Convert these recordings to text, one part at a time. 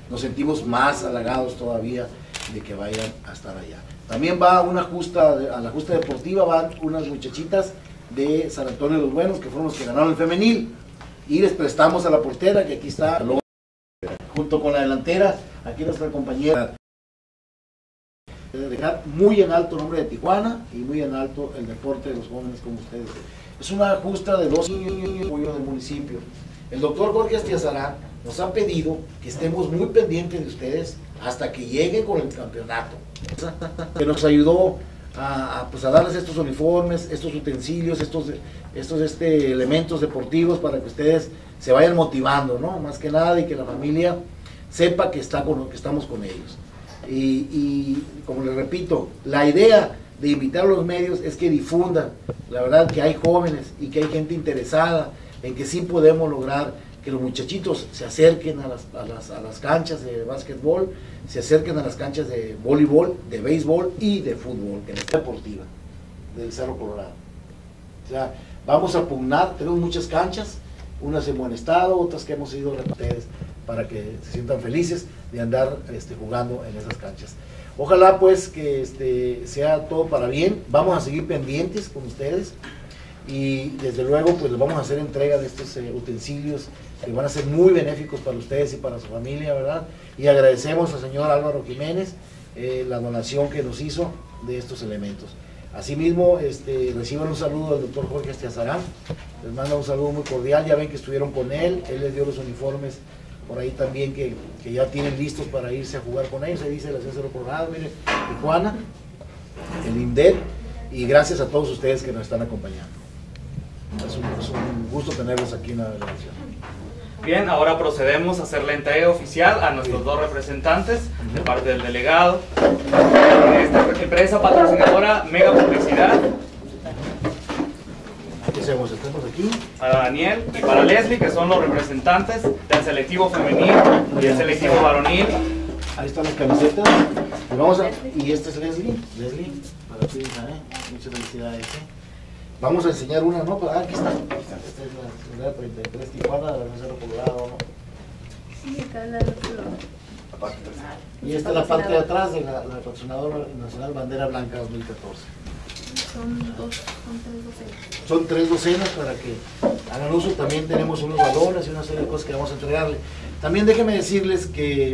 nos sentimos más halagados todavía de que vayan a estar allá. También va una justa, a la justa deportiva van unas muchachitas de San Antonio de los Buenos, que fueron los que ganaron el femenil, y les prestamos a la portera, que aquí está, junto con la delantera, aquí nuestra compañera. Dejar muy en alto el nombre de Tijuana y muy en alto el deporte de los jóvenes como ustedes. Es una justa de 2 apoyos del municipio. El doctor Jorge Astiazarán nos ha pedido que estemos muy pendientes de ustedes hasta que lleguen con el campeonato. Que nos ayudó a darles estos uniformes, estos utensilios, estos elementos deportivos para que ustedes se vayan motivando, ¿no? Más que nada, y que la familia sepa que estamos con ellos. Y como les repito, la idea de invitar a los medios es que difundan, la verdad, que hay jóvenes y que hay gente interesada en que sí podemos lograr que los muchachitos se acerquen a las canchas de básquetbol, se acerquen a las canchas de voleibol, de béisbol y de fútbol, que es deportiva, del Cerro Colorado. O sea, vamos a pugnar, tenemos muchas canchas, unas en buen estado, otras que hemos ido a ustedes, para que se sientan felices de andar jugando en esas canchas. Ojalá pues que sea todo para bien. Vamos a seguir pendientes con ustedes y desde luego pues les vamos a hacer entrega de estos utensilios que van a ser muy benéficos para ustedes y para su familia, ¿verdad? Y agradecemos al señor Álvaro Jiménez la donación que nos hizo de estos elementos. Asimismo, reciban un saludo del doctor Jorge Astiazarán, les manda un saludo muy cordial, ya ven que estuvieron con él les dio los uniformes por ahí también que ya tienen listos para irse a jugar con ellos. Se dice la Cerro Colorado, mire, Tijuana, el INDEP, y gracias a todos ustedes que nos están acompañando. Es un gusto tenerlos aquí en la delegación. Bien, ahora procedemos a hacer la entrega oficial a nuestros dos representantes de parte del delegado. Esta empresa patrocinadora Mega Publicidad. Estamos aquí. Para Daniel y para Leslie, que son los representantes del selectivo femenil y el selectivo varonil. Ahí están las camisetas. Y este es Leslie, para ti, muchas felicidades. Vamos a enseñar una, ¿no? Aquí está. Esta es la 33 Tijuana, de la Cerro Colorado, ¿no? Sí, está la otra. Y esta es la parte de atrás de la patrocinadora nacional Bandera Blanca 2014. Son 3 docenas. Son 3 docenas para que hagan uso. También tenemos unos balones y una serie de cosas que vamos a entregarle. También déjenme decirles que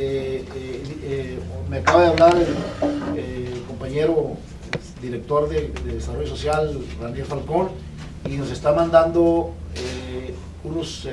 me acaba de hablar el compañero director de Desarrollo Social, Daniel Falcón, y nos está mandando unos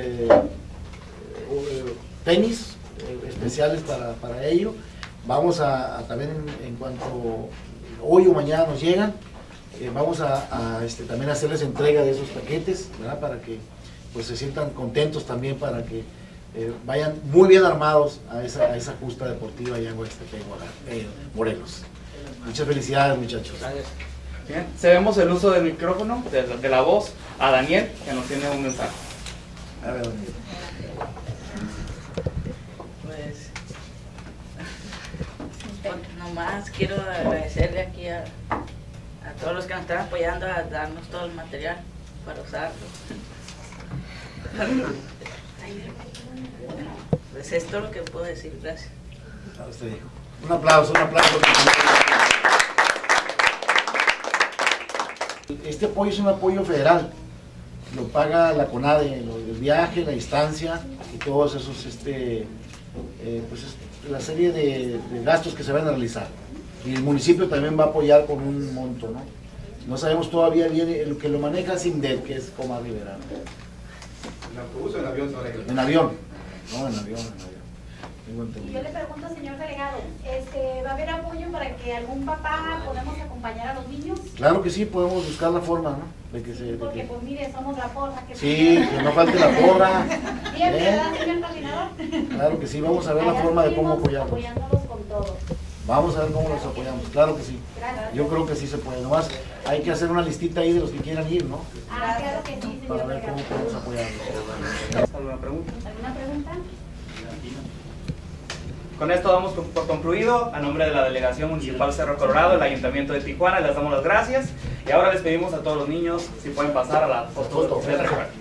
tenis especiales para ello. Vamos a también en cuanto hoy o mañana nos llegan, vamos a también hacerles entrega de esos paquetes, ¿verdad? Para que pues se sientan contentos también, para que vayan muy bien armados a esa justa deportiva allá en Huastepec, Morelos. Muchas felicidades, muchachos. Bien, cedemos el uso del micrófono, de la voz, a Daniel, que nos tiene un mensaje. A ver, Daniel. Nomás quiero agradecerle aquí a todos los que nos están apoyando a darnos todo el material para usarlo. Pues es todo lo que puedo decir, gracias. Un aplauso, un aplauso. Este apoyo es un apoyo federal, lo paga la CONADE, el viaje, la distancia y todos esos, pues la serie de gastos que se van a realizar. Y el municipio también va a apoyar con un monto, ¿no? No sabemos todavía bien, el que lo maneja es INDEP, que es Comar Rivera. ¿En autobús o en avión? En avión, no, en avión. Y yo le pregunto, señor delegado, ¿va a haber apoyo para que algún papá podamos acompañar a los niños? Claro que sí, podemos buscar la forma, ¿no? Porque pues mire, somos la porra. Sí, que no falte la porra. Bien, ¿verdad, señor coordinador? Claro que sí, vamos a ver la forma de cómo apoyarlos. Apoyándolos con todo. Vamos a ver cómo los apoyamos, claro que sí. Gracias. Yo creo que sí se puede, nomás hay que hacer una listita ahí de los que quieran ir, ¿no? Claro que sí, señor Para ver delegado. cómo podemos apoyarlos. ¿Alguna pregunta? ¿Alguna pregunta? Con esto damos por concluido. A nombre de la Delegación Municipal Cerro Colorado, el Ayuntamiento de Tijuana, les damos las gracias. Y ahora les pedimos a todos los niños si pueden pasar a la foto del recuerdo.